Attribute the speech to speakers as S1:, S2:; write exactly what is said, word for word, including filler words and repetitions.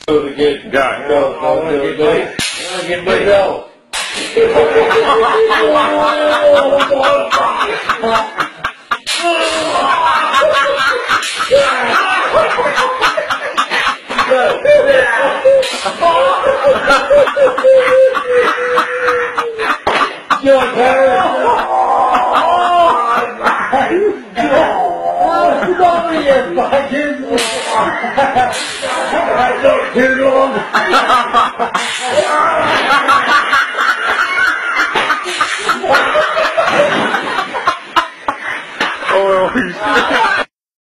S1: Go to get
S2: Go.
S1: Go. I want to get big. I want to get big. Go. Your parents. Oh, over here, fuckers. I don't too long.